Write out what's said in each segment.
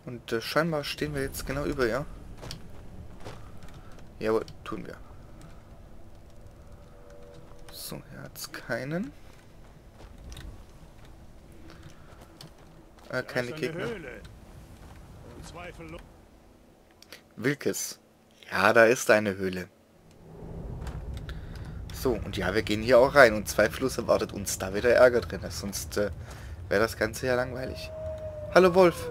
Und scheinbar stehen wir jetzt genau über ihr. Jawohl, tun wir. So, hier hat's keinen. Keine Gegner. Wilkes. Ja, da ist eine Höhle. So, und ja, wir gehen hier auch rein. Und zweifellos erwartet uns da wieder Ärger drin. Sonst wäre das Ganze ja langweilig. Hallo Wolf.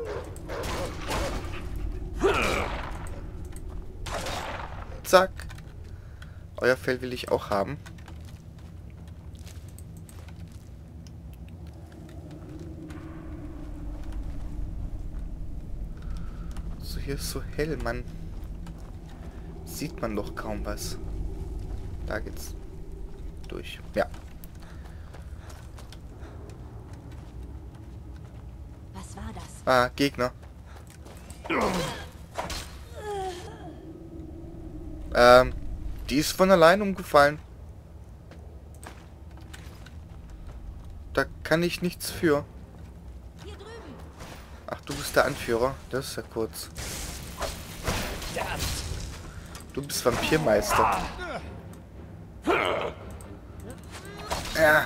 Zack. Euer Fell will ich auch haben. So, hier ist so hell, Mann. Sieht man doch kaum was. Da geht's durch. Ja. Was war das? Ah, Gegner. Die ist von allein umgefallen. Da kann ich nichts für. Hier drüben. Ach, du bist der Anführer. Das ist ja kurz. Du bist Vampirmeister. Ja.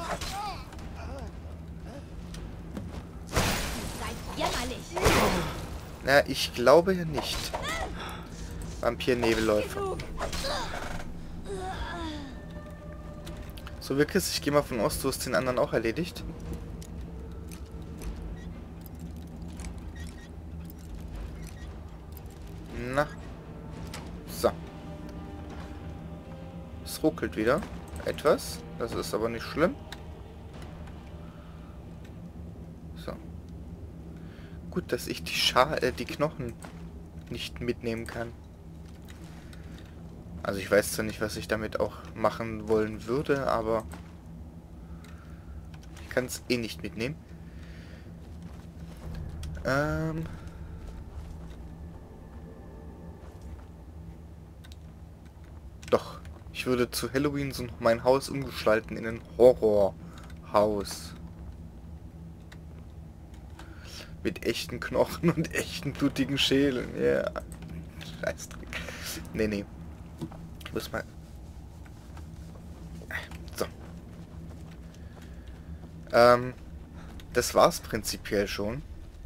Seid jämmerlich. Na, ich glaube ja nicht. Vampir-Nebelläufer. So, wirklich, ich gehe mal von aus, du hast den anderen auch erledigt. Na. So. Es ruckelt wieder. Etwas. Das ist aber nicht schlimm. So. Gut, dass ich die Knochen nicht mitnehmen kann. Also ich weiß zwar nicht, was ich damit auch machen wollen würde, aber ich kann es eh nicht mitnehmen. Doch, ich würde zu Halloween so mein Haus umgestalten in ein Horrorhaus. Mit echten Knochen und echten blutigen Schädeln. Ja. Yeah. Scheißdreck. Nee. Ich muss mal... So. Das war's prinzipiell schon.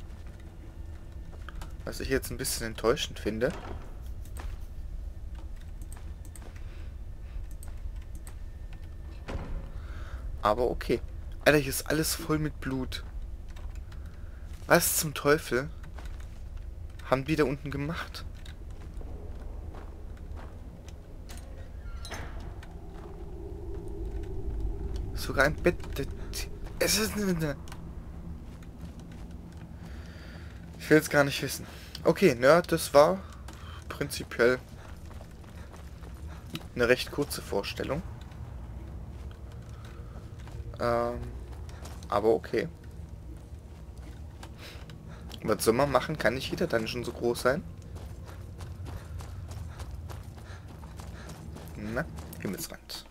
Was ich jetzt ein bisschen enttäuschend finde. Aber okay. Alter, hier ist alles voll mit Blut. Was zum Teufel haben die da unten gemacht? Sogar ein Bett. Es ist... Ich will es gar nicht wissen. Okay, Nerd, das war prinzipiell eine recht kurze Vorstellung. Aber okay. Was soll man machen? Kann nicht jeder Dungeon so groß sein? Na, Himmelsrand.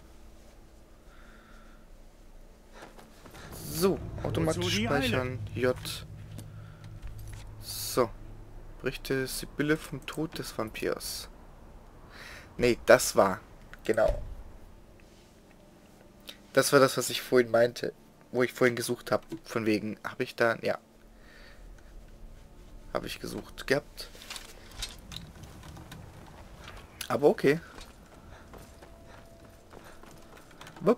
So, automatisch speichern. J. So. Berichte Sibylle vom Tod des Vampirs. Nee, das war. Genau. Das war das, was ich vorhin meinte. Wo ich vorhin gesucht habe. Von wegen, habe ich da... Ja. Habe ich gesucht gehabt. Aber okay. Wupp.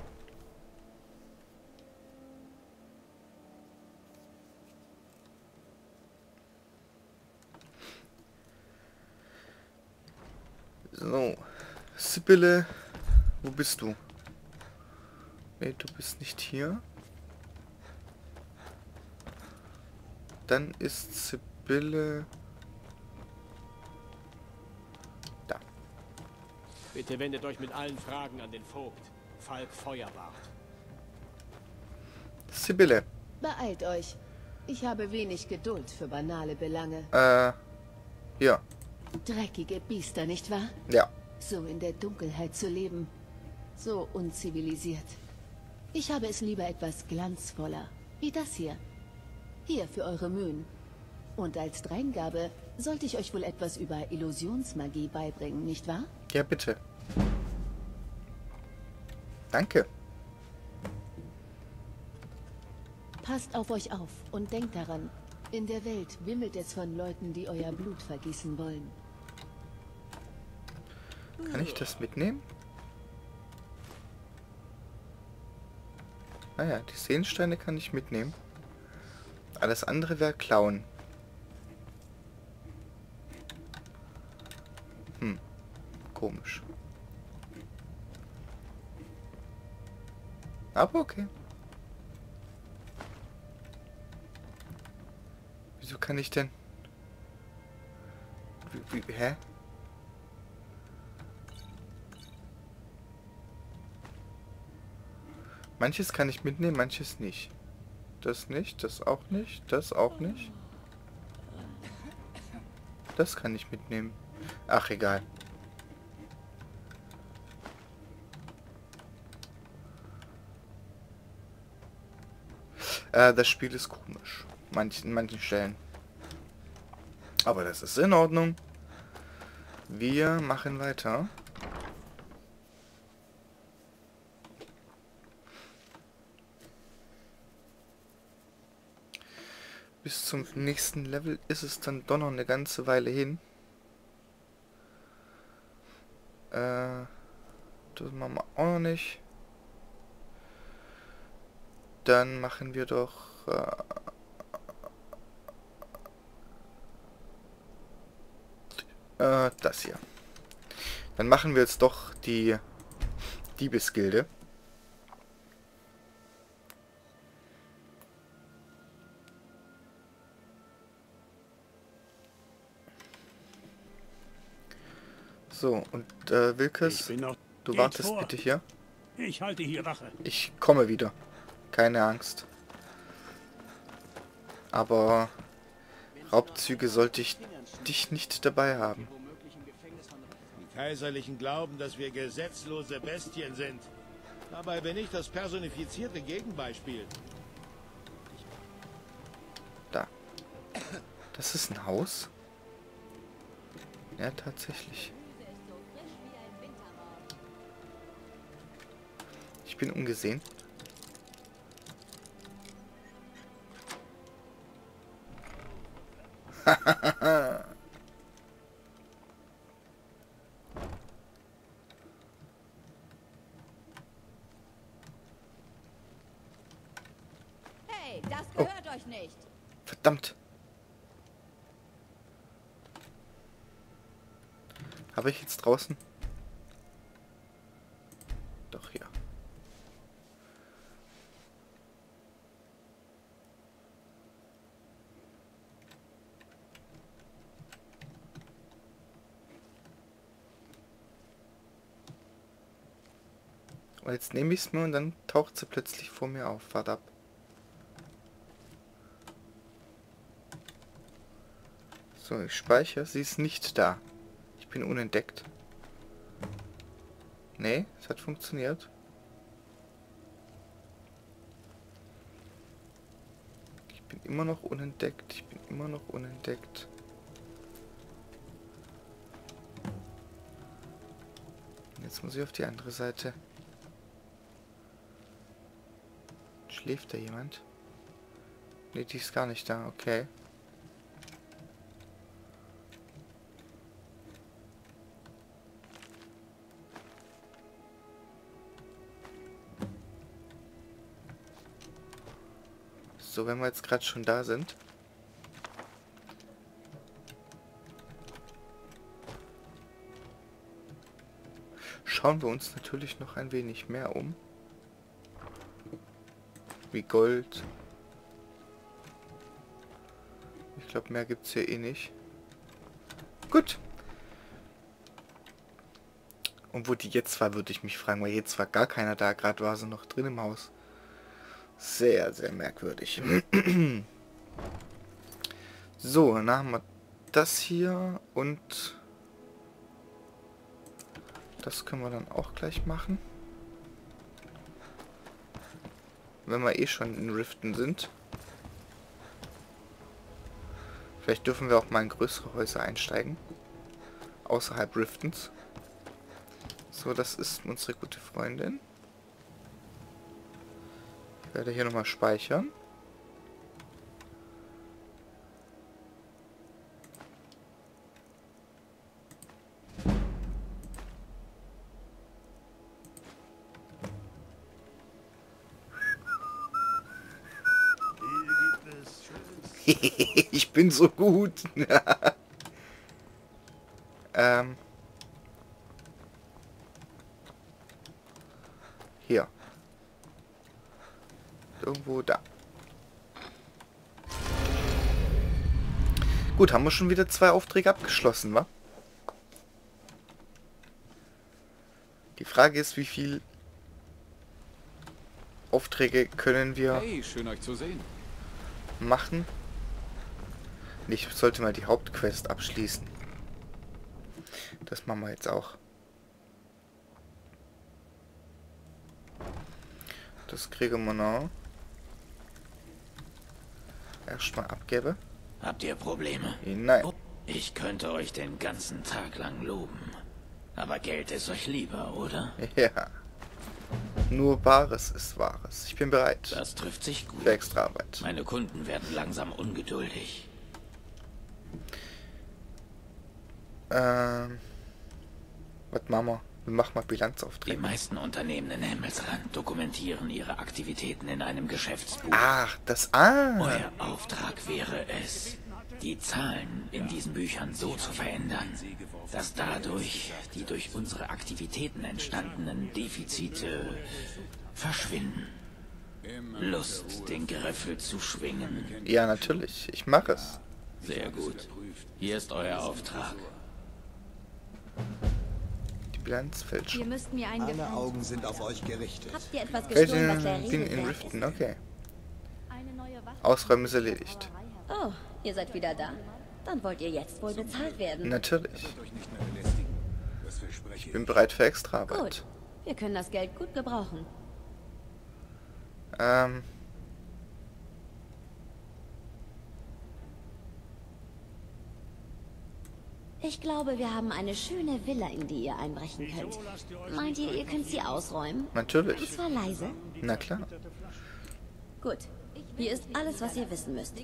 So. Sibylle. Wo bist du? Nee, du bist nicht hier. Dann ist Sibylle... Da. Bitte wendet euch mit allen Fragen an den Vogt, Falk Feuerbart. Sibylle. Beeilt euch. Ich habe wenig Geduld für banale Belange. Ja. Dreckige Biester, nicht wahr? Ja. So in der Dunkelheit zu leben. So unzivilisiert. Ich habe es lieber etwas glanzvoller. Wie das hier. Hier für eure Mühen. Und als Dreingabe sollte ich euch wohl etwas über Illusionsmagie beibringen, nicht wahr? Ja, bitte. Danke. Passt auf euch auf und denkt daran, in der Welt wimmelt es von Leuten, die euer Blut vergießen wollen. Kann ich das mitnehmen? Naja, die Seelensteine kann ich mitnehmen. Alles andere wäre klauen. Komisch. Aber okay. Wieso kann ich denn... Hä? Manches kann ich mitnehmen, manches nicht. Das nicht, das auch nicht, das auch nicht. Das kann ich mitnehmen. Ach, egal. Das Spiel ist komisch. In manchen Stellen. Aber das ist in Ordnung. Wir machen weiter. Bis zum nächsten Level ist es dann doch noch eine ganze Weile hin. Das machen wir auch noch nicht. Dann machen wir doch... das hier. Dann machen wir jetzt doch die Diebesgilde. So, und Wilkes, du wartest bitte hier. Ich halte hier Wache. Ich komme wieder. Keine Angst. Aber Raubzüge sollte ich dich nicht dabei haben. Die Kaiserlichen glauben, dass wir gesetzlose Bestien sind. Dabei bin ich das personifizierte Gegenbeispiel. Da. Das ist ein Haus? Ja, tatsächlich. Ich bin ungesehen. Hey, das gehört euch nicht. Verdammt. Habe ich jetzt draußen? Doch, ja. Und jetzt nehme ich es mir und dann taucht sie plötzlich vor mir auf. Warte ab. So, ich speichere. Sie ist nicht da. Ich bin unentdeckt. Nee, es hat funktioniert. Ich bin immer noch unentdeckt. Ich bin immer noch unentdeckt. Jetzt muss ich auf die andere Seite. Schläft da jemand? Nee, die ist gar nicht da. Okay. So, wenn wir jetzt gerade schon da sind. Schauen wir uns natürlich noch ein wenig mehr um. Wie Gold. Ich glaube, mehr gibt es hier eh nicht. Gut. Und wo die jetzt war, würde ich mich fragen, weil jetzt war gar keiner da. Gerade war sie noch drin im Haus. Sehr, sehr merkwürdig. So, dann haben wir das hier und das können wir dann auch gleich machen. Wenn wir eh schon in Riften sind. Vielleicht dürfen wir auch mal in größere Häuser einsteigen. Außerhalb Riftons. So, das ist unsere gute Freundin. Ich werde hier nochmal speichern. Ich bin so gut. Hier. Irgendwo da. Gut, haben wir schon wieder 2 Aufträge abgeschlossen, wa? Die Frage ist, wie viel Aufträge können wir schön euch zu sehen. machen? Ich sollte mal die Hauptquest abschließen. Das machen wir jetzt auch. Das kriegen wir noch. Erstmal abgebe. Habt ihr Probleme? Nein. Ich könnte euch den ganzen Tag lang loben. Aber Geld ist euch lieber, oder? Ja. Nur Wahres ist Wahres. Ich bin bereit Das trifft sich gut. für extra Arbeit. Meine Kunden werden langsam ungeduldig. Was machen wir? Wir machen mal Die Bilanzaufträge. meisten Unternehmen in Himmelsrand dokumentieren ihre Aktivitäten in einem Geschäftsbuch. Ach, das... Ah! Euer Auftrag wäre es, die Zahlen in diesen Büchern so zu verändern, dass dadurch die durch unsere Aktivitäten entstandenen Defizite verschwinden. Lust, den Griffel zu schwingen. Ja, natürlich. Ich mache es. Sehr gut. Hier ist euer Auftrag. Die Bilanz fällt Ihr schon. müsst mir einen Alle Gefallen Augen tun. sind auf euch gerichtet. Habt ihr etwas gestohlen, was der Bin Rede in wert Riften, ist? okay. Eine neue Waffe. Ausräumen ist erledigt. Oh, ihr seid wieder da. Dann wollt ihr jetzt wohl bezahlt werden. Natürlich. Euch nicht mehr belästigen. Das verspreche ich. Bin bereit für extra Arbeit. Gut. Wir können das Geld gut gebrauchen. Ich glaube, wir haben eine schöne Villa, in die ihr einbrechen könnt. Meint ihr, ihr könnt sie ausräumen? Und Natürlich. zwar leise? Na klar. Gut. Hier ist alles, was ihr wissen müsst.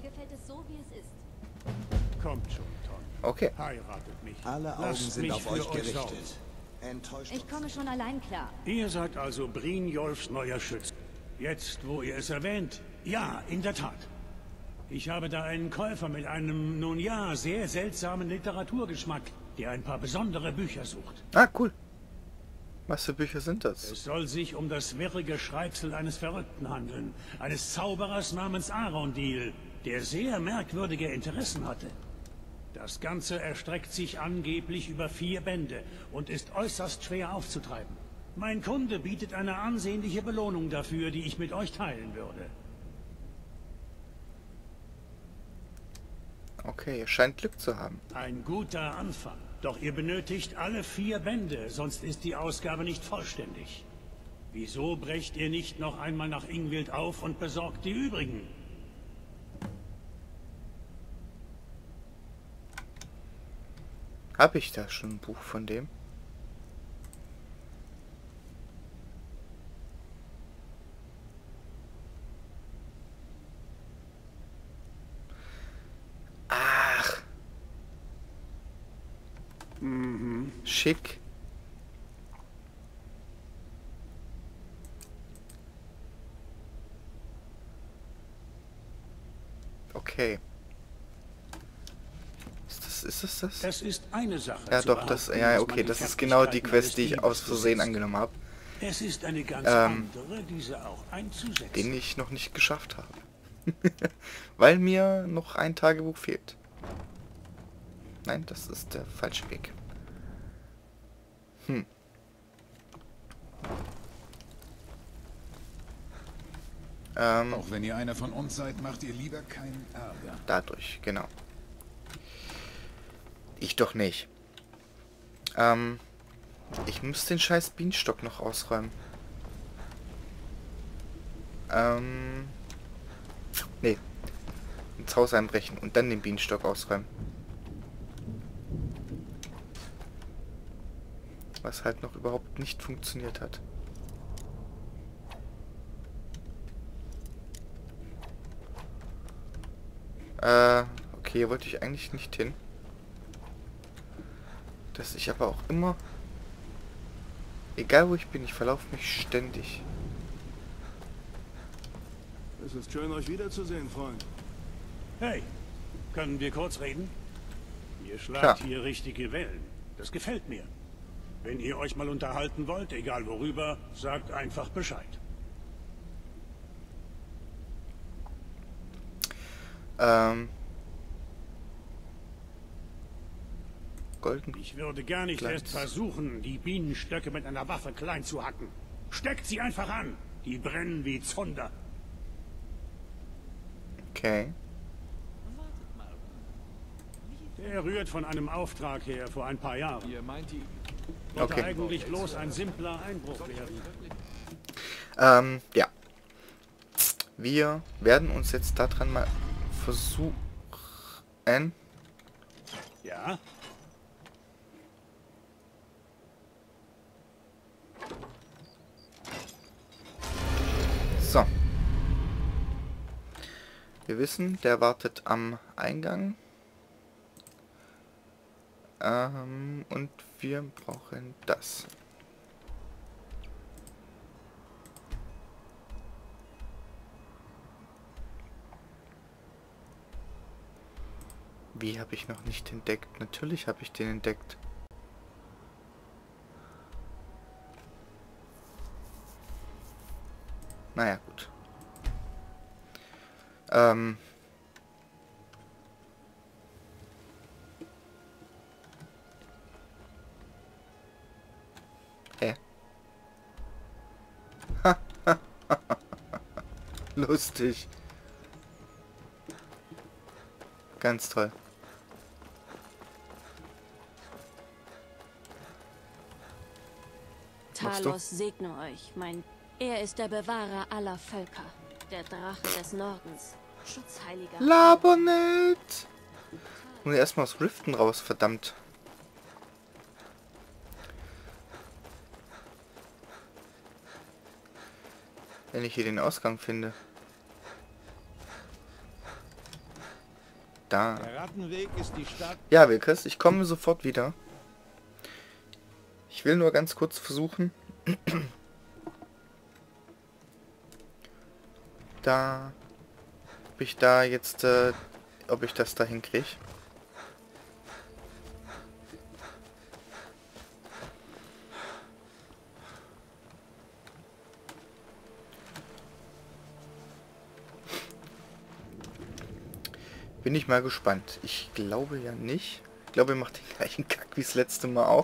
Kommt schon, Tom. Okay. Heiratet mich. Alle Augen Lasst sind mich auf für euch euch gerichtet. sorgen. Enttäuscht Ich komme schon allein klar. Ihr seid also Brynjolfs neuer Schütze. Jetzt, wo ihr es erwähnt, ja, in der Tat. Ich habe da einen Käufer mit einem, nun ja, sehr seltsamen Literaturgeschmack, der ein paar besondere Bücher sucht. Ah, cool. Was für Bücher sind das? Es soll sich um das wirrige Schreibsel eines Verrückten handeln, eines Zauberers namens Arondil, der sehr merkwürdige Interessen hatte. Das Ganze erstreckt sich angeblich über 4 Bände und ist äußerst schwer aufzutreiben. Mein Kunde bietet eine ansehnliche Belohnung dafür, die ich mit euch teilen würde. Okay, ihr scheint Glück zu haben. Ein guter Anfang. Doch ihr benötigt alle 4 Bände, sonst ist die Ausgabe nicht vollständig. Wieso brecht ihr nicht noch einmal nach Ingvild auf und besorgt die übrigen? Habe ich da schon ein Buch von dem? Ach. Schick. Okay. Ist das? Es ist eine Sache. Ja zu doch, das, behaupten, ja dass okay, man das die ist genau die Fertigkeiten Quest, die eines ich aus Diebes Versehen besitzt. angenommen habe, Es ist eine ganz andere, diese auch einzusetzen. den ich noch nicht geschafft habe. Weil mir noch ein Tagebuch fehlt. Nein, das ist der falsche Weg. Auch wenn ihr einer von uns seid, macht ihr lieber keinen Ärger. Dadurch, genau. Ich doch nicht. Ich muss den scheiß Bienenstock noch ausräumen. Nee. ins Haus einbrechen und dann den Bienenstock ausräumen. Was halt noch überhaupt nicht funktioniert hat. Okay, hier wollte ich eigentlich nicht hin. Dass ich aber auch immer... Egal wo ich bin, ich verlaufe mich ständig. Es ist schön, euch wiederzusehen, Freund. Hey, können wir kurz reden? Ihr schlagt Klar. hier richtige Wellen. Das gefällt mir. Wenn ihr euch mal unterhalten wollt, egal worüber, sagt einfach Bescheid. Golden. Ich würde gar nicht Glanz. erst versuchen, die Bienenstöcke mit einer Waffe klein zu hacken. Steckt sie einfach an. Die brennen wie Zunder. Okay. Der rührt von einem Auftrag her vor ein paar Jahren. Ihr meint die... Wollte Okay. eigentlich bloß ein simpler Einbruch werden. Ja. Wir werden uns jetzt daran mal versuchen. Ja? So. Wir wissen, der wartet am Eingang. Und wir brauchen das. Wie habe ich noch nicht entdeckt? Natürlich habe ich den entdeckt. Naja, gut. Hä? Lustig. Ganz toll. Machst du? Talos segne euch, Er ist der Bewahrer aller Völker, der Drache des Nordens, Schutzheiliger. Labonet! Muss erstmal aus Riften raus, verdammt. Wenn ich hier den Ausgang finde. Da. Der Rattenweg ist die Stadt. Ja, Wilkes, ich komme sofort wieder. Ich will nur ganz kurz versuchen. Da. Ob ich da jetzt, ob ich das da hinkriege. Bin ich mal gespannt. Ich glaube ja nicht. Ich glaube, er macht den gleichen Kack wie das letzte Mal auch.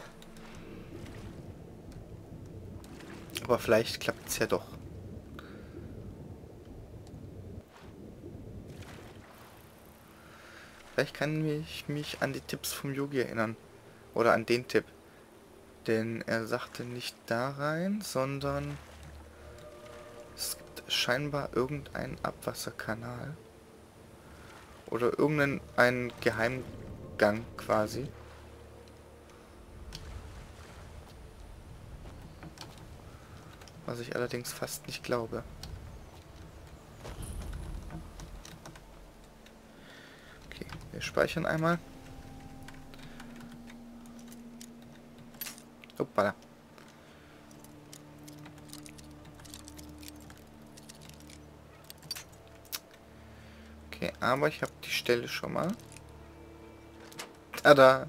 Aber vielleicht klappt es ja doch. Vielleicht kann ich mich an die Tipps vom Yogi erinnern. Oder an den Tipp. Denn er sagte nicht da rein, sondern es gibt scheinbar irgendeinen Abwasserkanal. Oder irgendeinen Geheimgang quasi. Was ich allerdings fast nicht glaube. Okay, wir speichern einmal. Hoppala. Okay, aber ich habe die Stelle schon mal. Tada!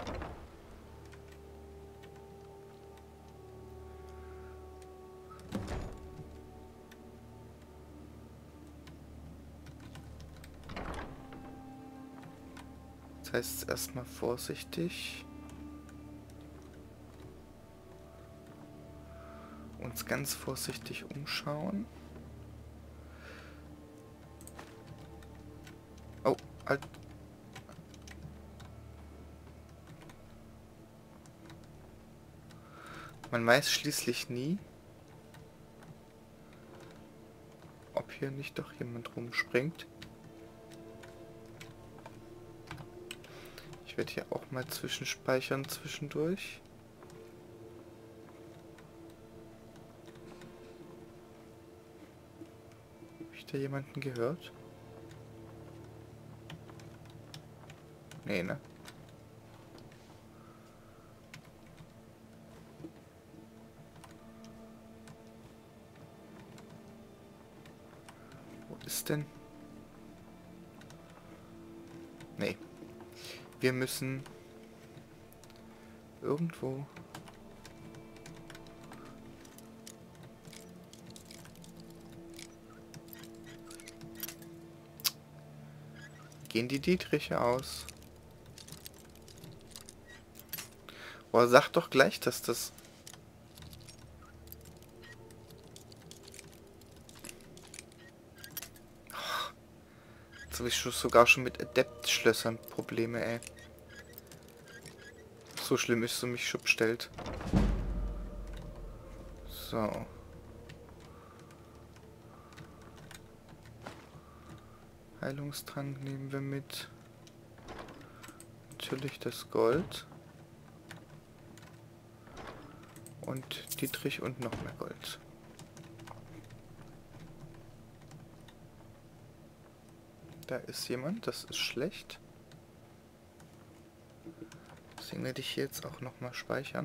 Das heißt erstmal vorsichtig. Uns ganz vorsichtig umschauen. Oh, halt. Man weiß schließlich nie, ob hier nicht doch jemand rumspringt. Ich werde hier auch mal zwischenspeichern zwischendurch. Habe ich da jemanden gehört? Nee, ne? Wo ist denn? Nee. Wir müssen irgendwo gehen die Dietriche aus. Boah, sag doch gleich, dass das... Jetzt habe ich sogar schon mit Adept-Schlössern Probleme, ey. So schlimm ist es um mich schon bestellt. So. Heilungstrank nehmen wir mit. Natürlich das Gold. Und Dietrich und noch mehr Gold. Da ist jemand, das ist schlecht. Deswegen werde ich hier jetzt auch nochmal speichern.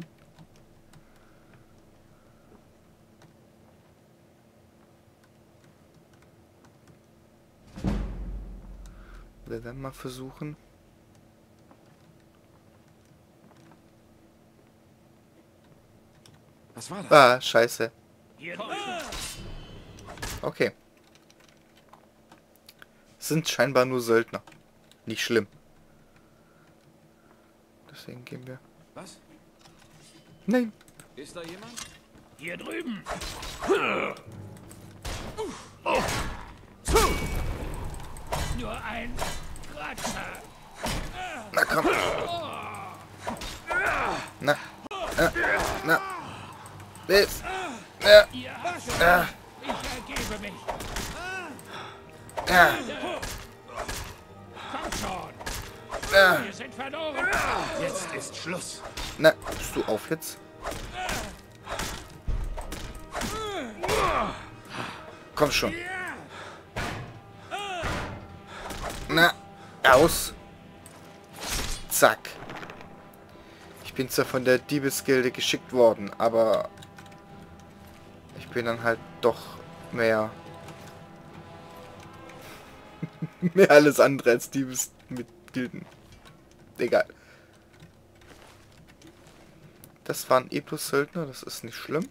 Wir werden mal versuchen. Was war das? Ah, scheiße. Okay. Sind scheinbar nur Söldner. Nicht schlimm. Deswegen gehen wir... Was? Nein. Ist da jemand? Hier drüben. Nur ein Kratzer. Na komm. Na. Na. Bis. Ja. Ich ergebe mich. Ja. Komm schon. Ja. Wir sind verloren. Jetzt ist Schluss. Na, bist du auf jetzt? Komm schon. Na, aus. Zack. Ich bin zwar von der Diebesgilde geschickt worden, aber ich bin dann halt doch mehr mehr alles andere als Diebes mit Gilden. Egal. Das waren Epos-Söldner, das ist nicht schlimm.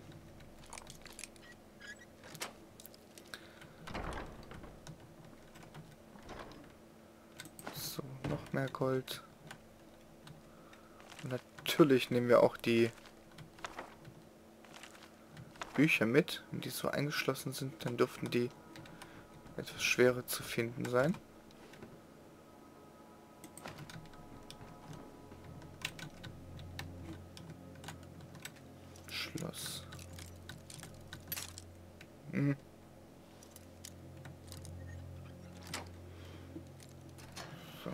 So, noch mehr Gold. Und natürlich nehmen wir auch die Bücher mit. Wenn die so eingeschlossen sind, dann dürften die etwas schwerer zu finden sein. Schloss. Hm. So.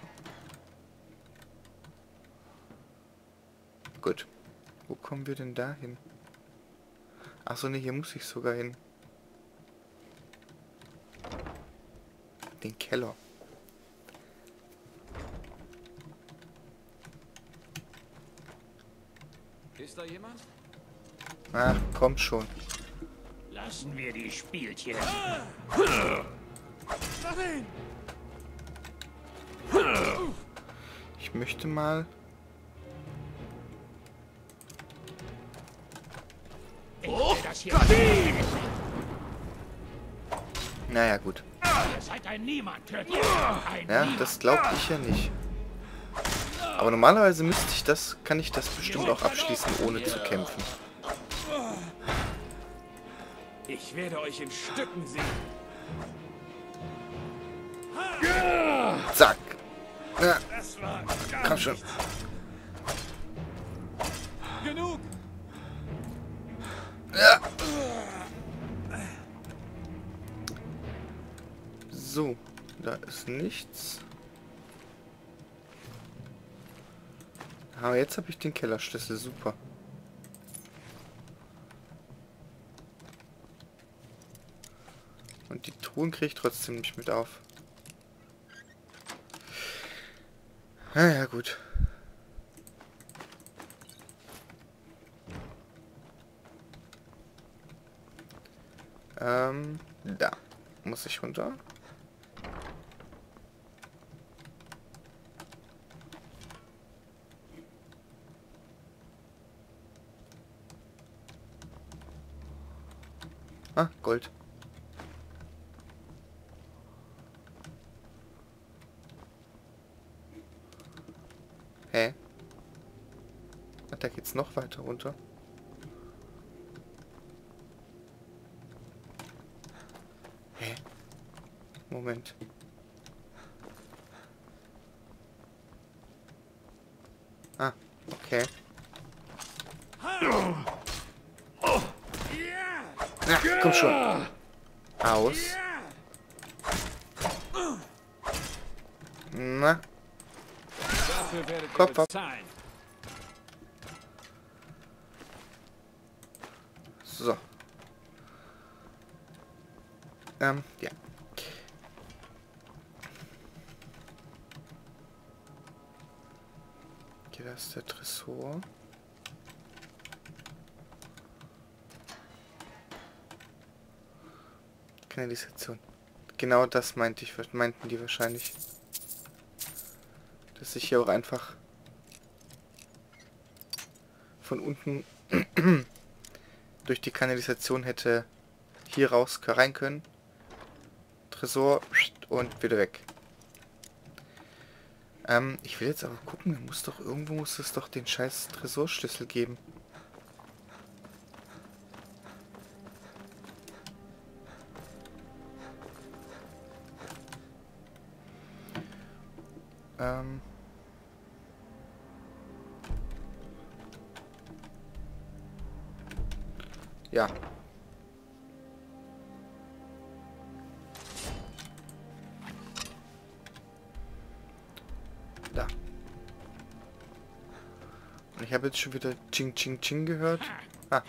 Gut. Wo kommen wir denn da hin? Achso, ne, hier muss ich sogar hin. Den Keller. Ist da jemand? Ach, kommt schon. Lassen wir die Spielchen. Ich möchte mal... Ich will das hier sehen. Naja, gut. Ihr seid ein Niemand. Hört ihr? Ein Ja, Niemand. das glaube ich ja nicht. Aber normalerweise kann ich das bestimmt auch abschließen, ohne zu kämpfen. Ich werde euch in Stücken sehen. Zack. Ja, Das war komm schon. Genug! Ja. So, da ist nichts. Aber jetzt habe ich den Kellerschlüssel. Super. Und die Truhen kriege ich trotzdem nicht mit auf. Ja, gut. Da. Muss ich runter? Ah, Gold. Hä? Ach, da geht's noch weiter runter. Hä? Moment. Ah, okay. Na, komm schon. Aus. Na. Kopf ab. So. Ja. Okay, das ist der Tresor. Kanalisation. Genau das meinten die wahrscheinlich. Dass ich hier auch einfach von unten durch die Kanalisation hätte hier rein können. Tresor und wieder weg. Ich will jetzt aber gucken, irgendwo muss es doch den scheiß Tresorschlüssel geben. Ja. Da. Und ich habe jetzt schon wieder Ching Ching Ching gehört. Ah.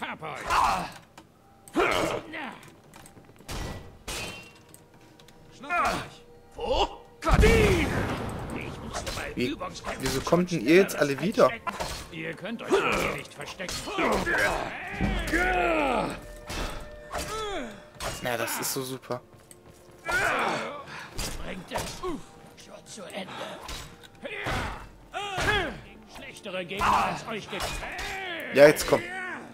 Wieso kommt denn ihr jetzt alle wieder? Ihr könnt euch hier nicht verstecken. Na, das ist so super. Bringt es schon zu Ende. Schlechtere Gegner als euch gibt. Ja, jetzt komm.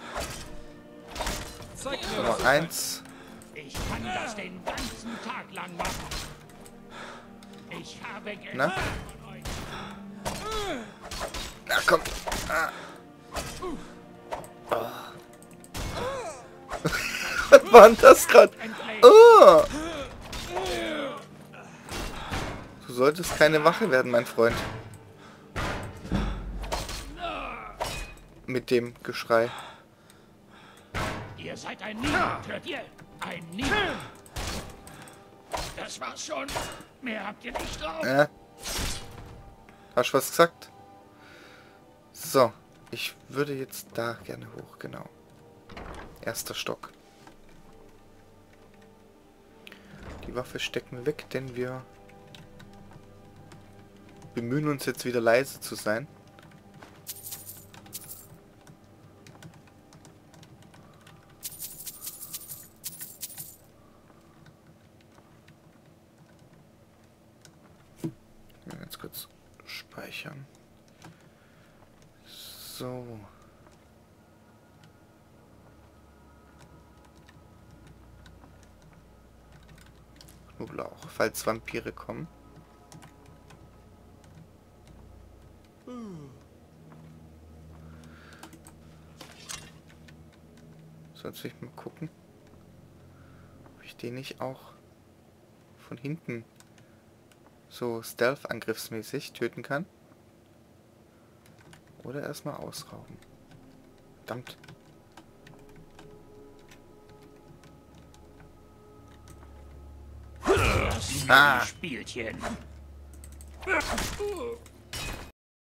Nummer 1. Ich kann das den ganzen Tag lang machen. Ich habe Na? Na komm. Ah. Oh. Was war denn das gerade? Oh. Du solltest keine Wache werden, mein Freund. Mit dem Geschrei. Ihr seid ein Niemand, hört ihr? Ein Niemand. Das war's schon. Mehr habt ihr nicht drauf. Hast du was gesagt? So, ich würde jetzt da gerne hoch, genau. Erster Stock. Die Waffe stecken wir weg, denn wir bemühen uns jetzt wieder leise zu sein. Ganz kurz speichern. So. Knoblauch, falls Vampire kommen. So, jetzt will ich mal gucken, ob ich den nicht auch von hinten so Stealth-angriffsmäßig töten kann. Oder erstmal ausrauben. Verdammt. Ah! Spielchen.